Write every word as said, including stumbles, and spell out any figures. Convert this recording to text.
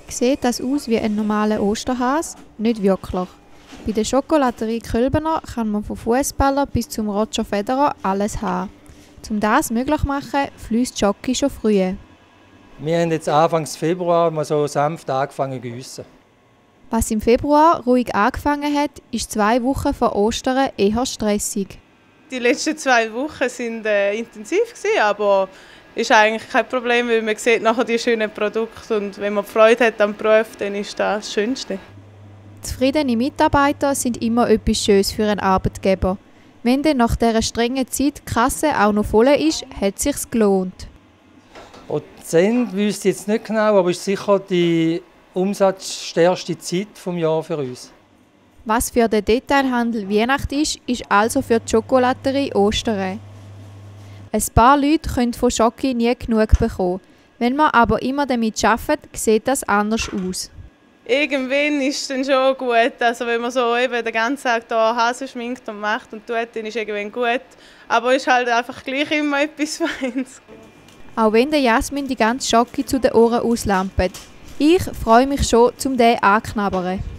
Sieht das aus wie ein normaler Osterhase? Nicht wirklich. Bei der Schokolaterie Kölbener kann man von Fußballer bis zum Roger Federer alles haben. Um das möglich zu machen, fließt Schoki schon früh. Wir haben jetzt Anfang Februar mal so sanft angefangen zu gießen. Was im Februar ruhig angefangen hat, ist zwei Wochen vor Ostern eher stressig. Die letzten zwei Wochen waren äh, intensiv, gewesen, aber ist eigentlich kein Problem, weil man sieht nachher die schönen Produkte und wenn man Freude hat am Beruf, dann ist das das Schönste. Zufriedene Mitarbeiter sind immer etwas Schönes für einen Arbeitgeber. Wenn dann nach dieser strengen Zeit die Kasse auch noch voll ist, hat es sich gelohnt. Prozent wüsste ich jetzt nicht genau, aber es ist sicher die umsatzstärkste Zeit des Jahres für uns. Was für den Detailhandel Weihnacht ist, ist also für die Schokolaterie Ostern. Ein paar Leute können von Schoki nie genug bekommen. Wenn man aber immer damit arbeitet, sieht das anders aus. Irgendwann ist es dann schon gut. Also wenn man so eben den ganzen Tag da Hase schminkt und macht und tut, dann ist es irgendwann gut. Aber es ist halt einfach gleich immer etwas Feines. Auch wenn der Jasmin die ganze Schoki zu den Ohren auslampt. Ich freue mich schon, um den anzuknabbern.